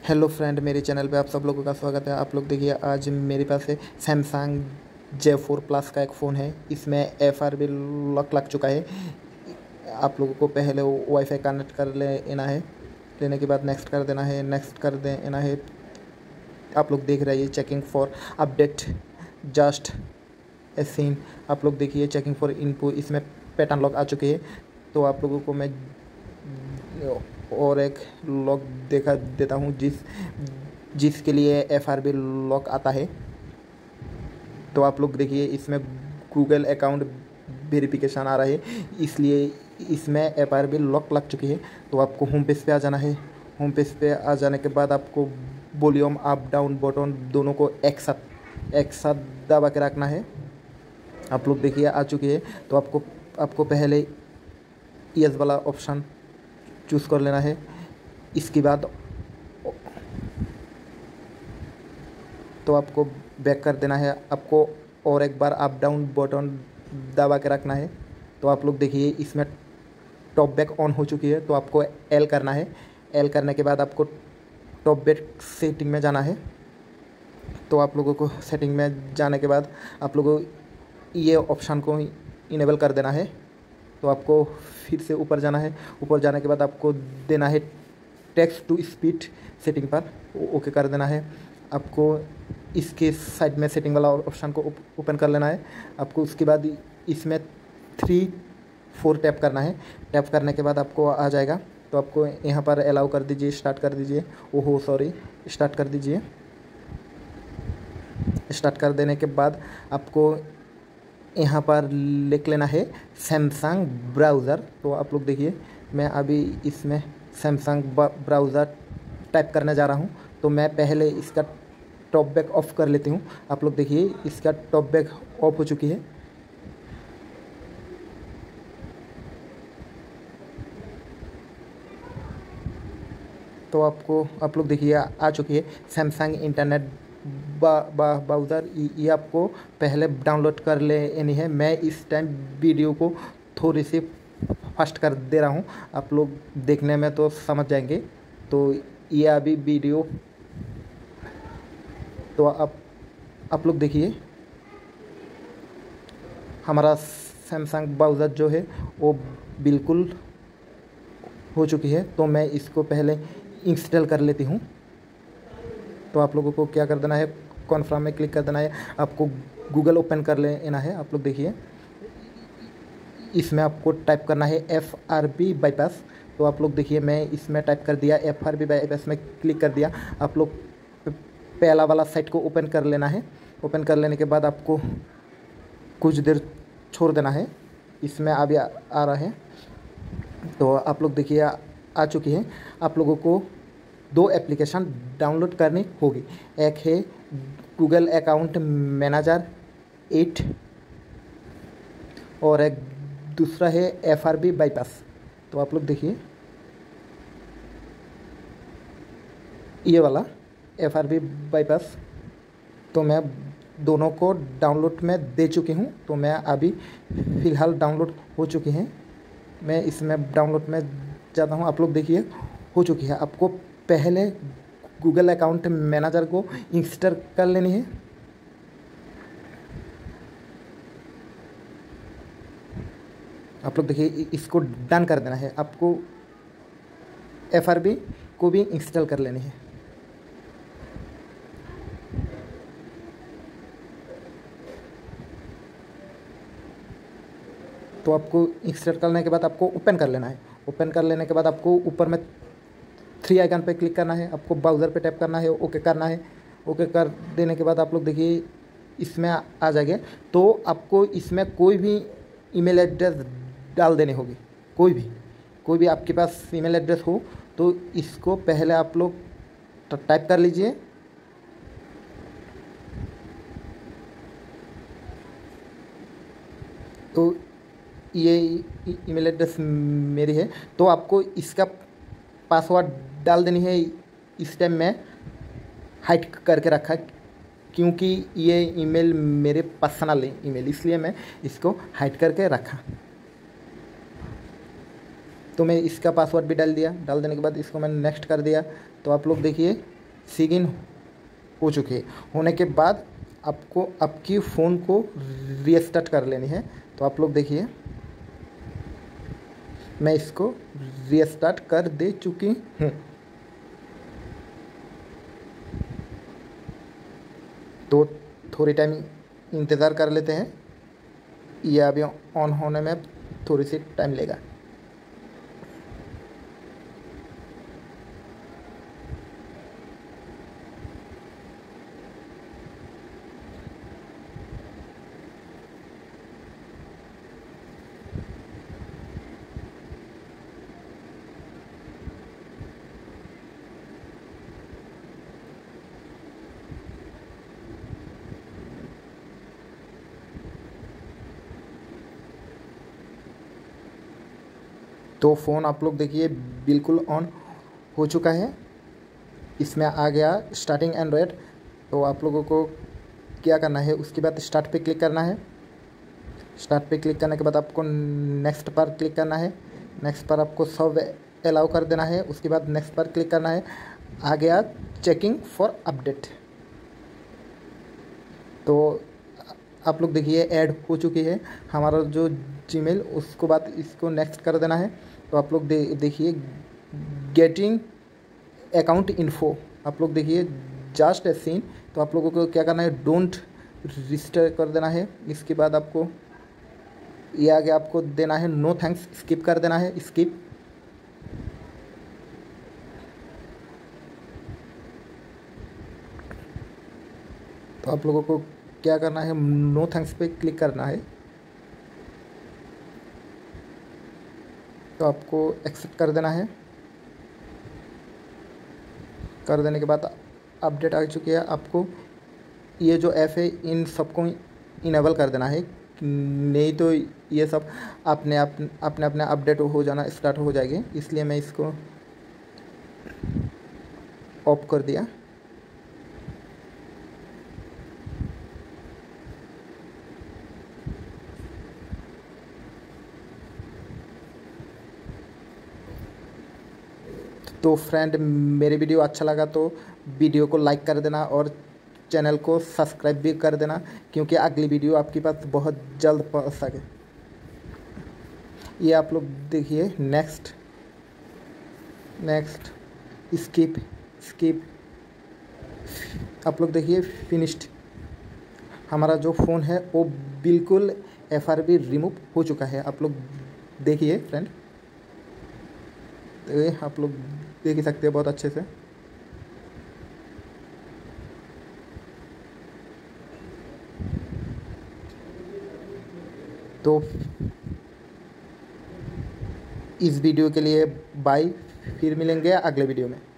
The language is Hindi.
हेलो फ्रेंड, मेरे चैनल पे आप सब लोगों का स्वागत है। आप लोग देखिए, आज मेरे पास है सैमसंग J4 प्लस का एक फ़ोन है। इसमें FRB लॉक लग चुका है। आप लोगों को पहले वाईफाई कनेक्ट कर लेना है। लेने के बाद नेक्स्ट कर देना है। नेक्स्ट कर देना है। आप लोग देख रहे हैं checking for update just a scene. आप लोग देखिए चेकिंग फॉर इनपुट, इसमें पैटर्न लॉक आ चुके हैं। तो आप लोगों को मैं और एक लॉक देखा देता हूँ जिसके लिए FRB लॉक आता है। तो आप लोग देखिए, इसमें गूगल अकाउंट वेरिफिकेशन आ रहा है, इसलिए इसमें FRB लॉक लग चुकी है। तो आपको होम पेज पे आ जाना है। होम पेज पे आ जाने के बाद आपको वॉल्यूम अप डाउन बटन दोनों को एक साथ दबा के रखना है। आप लोग देखिए आ चुकी है। तो आपको पहले यस वाला ऑप्शन चूज़ कर लेना है। इसके बाद तो आपको बैक कर देना है। आपको और एक बार अप डाउन बटन दबा के रखना है। तो आप लोग देखिए, इसमें टॉप बैक ऑन हो चुकी है। तो आपको L करना है। L करने के बाद आपको टॉप बैक सेटिंग में जाना है। तो आप लोगों को सेटिंग में जाने के बाद आप लोगों को ये ऑप्शन को इनेबल कर देना है। तो आपको फिर से ऊपर जाना है। ऊपर जाने के बाद आपको देना है टेक्स्ट टू स्पीड सेटिंग पर ओके कर देना है। आपको इसके साइड में सेटिंग वाला ऑप्शन को ओपन कर लेना है। आपको उसके बाद इसमें 3-4 टैप करना है। टैप करने के बाद आपको आ जाएगा। तो आपको यहाँ पर अलाउ कर दीजिए, स्टार्ट कर दीजिए। स्टार्ट कर दीजिए। स्टार्ट कर देने के बाद आपको यहाँ पर लिख लेना है सैमसंग ब्राउज़र। तो आप लोग देखिए, मैं अभी इसमें सैमसंग ब्राउज़र टाइप करने जा रहा हूँ। तो मैं पहले इसका टॉप बैक ऑफ कर लेती हूँ। आप लोग देखिए, इसका टॉप बैक ऑफ हो चुकी है। तो आप लोग देखिए आ चुकी है सैमसंग इंटरनेट ब्राउज़र। ये आपको पहले डाउनलोड कर लेनी है। मैं इस टाइम वीडियो को थोड़ी सी फास्ट कर दे रहा हूँ, आप लोग देखने में तो समझ जाएंगे। तो ये अभी वीडियो, तो आप लोग देखिए, हमारा सैमसंग ब्राउज़र जो है वो बिल्कुल हो चुकी है। तो मैं इसको पहले इंस्टॉल कर लेती हूँ। तो आप लोगों को क्या कर देना है, कॉन्फर्म में क्लिक कर देना है। आपको गूगल ओपन कर लेना है। आप लोग देखिए, इसमें आपको टाइप करना है FRB बाईपास। तो आप लोग देखिए, मैं इसमें टाइप कर दिया, FRB बाईपास में क्लिक कर दिया। आप लोग पहला वाला साइट को ओपन कर लेना है। ओपन कर लेने के बाद आपको कुछ देर छोड़ देना है। इसमें अभी आ रहा है। तो आप लोग देखिए आ चुकी है। आप लोगों को 2 एप्लीकेशन डाउनलोड करनी होगी। एक है गूगल अकाउंट मैनेजर 8 और एक दूसरा है FRB बाईपास। तो आप लोग देखिए, ये वाला FRB बाईपास, तो मैं दोनों को डाउनलोड में दे चुकी हूँ। तो मैं अभी फ़िलहाल डाउनलोड हो चुकी हैं। मैं इसमें डाउनलोड में जाता हूँ। आप लोग देखिए हो चुकी है। आपको पहले गूगल अकाउंट मैनेजर को इंस्टॉल कर लेनी है। आप लोग देखिए, इसको डन कर देना है। आपको FRB को भी इंस्टॉल कर लेनी है। तो आपको इंस्टॉल करने के बाद आपको ओपन कर लेना है। ओपन कर लेने के बाद आपको ऊपर में 3 आइकन पे क्लिक करना है। आपको ब्राउज़र पे टैप करना है, ओके करना है। ओके कर देने के बाद आप लोग देखिए, इसमें आ जाएंगे। तो आपको इसमें कोई भी ईमेल एड्रेस डाल देनी होगी। कोई भी आपके पास ईमेल एड्रेस हो तो इसको पहले आप लोग टाइप कर लीजिए। तो ये ईमेल एड्रेस मेरी है। तो आपको इसका पासवर्ड डाल देनी है। इस टाइम मैं हाइड करके रखा, क्योंकि ये ईमेल मेरे पर्सनल है ईमेल, इसलिए मैं इसको हाइड करके रखा। तो मैं इसका पासवर्ड भी डाल दिया। डाल देने के बाद इसको मैंने नेक्स्ट कर दिया। तो आप लोग देखिए, सिग इन हो चुकी है। होने के बाद आपको आपकी फ़ोन को रीस्टार्ट कर लेनी है। तो आप लोग देखिए, मैं इसको रीस्टार्ट कर दे चुकी हूँ। तो थोड़ी टाइम इंतज़ार कर लेते हैं, ये अभी ऑन होने में थोड़ी सी टाइम लेगा। तो फ़ोन आप लोग देखिए बिल्कुल ऑन हो चुका है। इसमें आ गया स्टार्टिंग एंड्रॉयड। तो आप लोगों को क्या करना है, उसके बाद स्टार्ट पे क्लिक करना है। स्टार्ट पे क्लिक करने के बाद आपको नेक्स्ट पर क्लिक करना है। नेक्स्ट पर आपको सब अलाउ कर देना है। उसके बाद नेक्स्ट पर क्लिक करना है। आ गया चेकिंग फॉर अपडेट। तो आप लोग देखिए ऐड हो चुकी है हमारा जो जीमेल, उसको बाद इसको नेक्स्ट कर देना है। तो आप लोग देखिए गेटिंग अकाउंट इन्फो, आप लोग देखिए जस्ट ए सीन। तो आप लोगों को क्या करना है, डोंट रजिस्टर कर देना है। इसके बाद आपको ये आगे आपको देना है नो थैंक्स, स्किप कर देना है, स्किप। तो आप लोगों को क्या करना है, नो थैंक्स पे क्लिक करना है। तो आपको एक्सेप्ट कर देना है। कर देने के बाद अपडेट आ चुकी है। आपको ये जो ऐप है इन सबको इनेबल कर देना है, नहीं तो ये सब अपने अपने अपडेट हो जाना स्टार्ट हो जाएगी। इसलिए मैं इसको ऑफ कर दिया। तो फ्रेंड, मेरे वीडियो अच्छा लगा तो वीडियो को लाइक कर देना और चैनल को सब्सक्राइब भी कर देना, क्योंकि अगली वीडियो आपके पास बहुत जल्द पहुंच सके। ये आप लोग देखिए नेक्स्ट नेक्स्ट स्किप स्किप। आप लोग देखिए फिनिश्ड। हमारा जो फ़ोन है वो बिल्कुल FRB रिमूव हो चुका है। आप लोग देखिए फ्रेंड, तो ये आप लोग देख ही सकते हैं बहुत अच्छे से। तो इस वीडियो के लिए बाय, फिर मिलेंगे अगले वीडियो में।